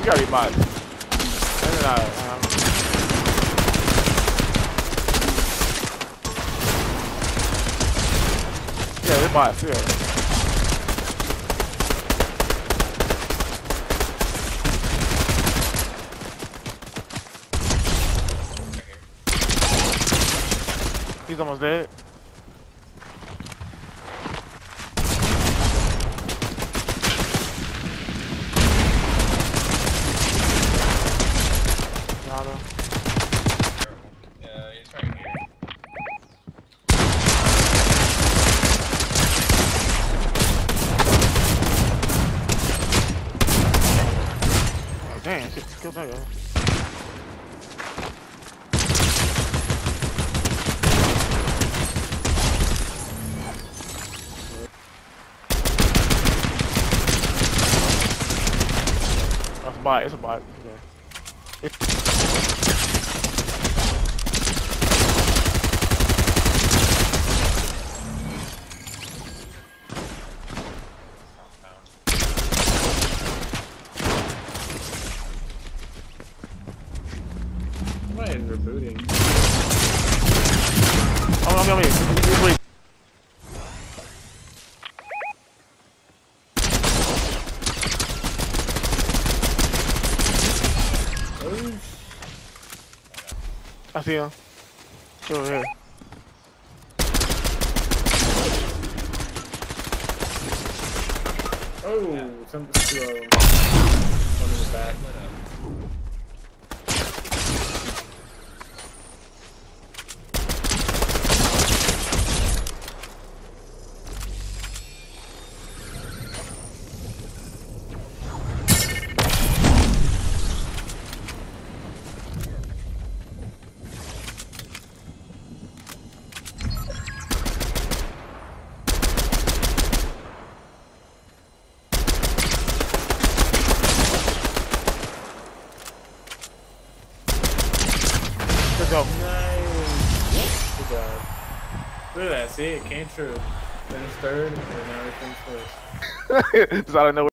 You gotta be mad. Yeah, they're bots, yeah. He's almost dead. Yeah, he's right here. Oh, damn, shit, killed that guy. That's a bot, it's a bot. Yeah. Somebody is rebooting. I'm here. I see him. Over here. Oh, something slow. One in the back. Let's go. Nice. Good job. Look at that. See, it came true. Finished third, and now he finished first. It's out of nowhere.